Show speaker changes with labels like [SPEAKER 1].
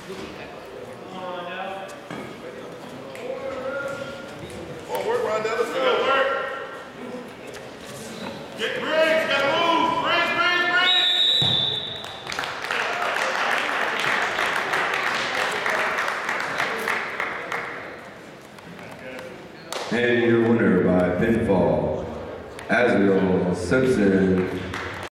[SPEAKER 1] Work, Rondell. Let's go. Work. Get Briggs. Gotta move. Briggs.
[SPEAKER 2] And your winner by pinfall, Azriel Simpson.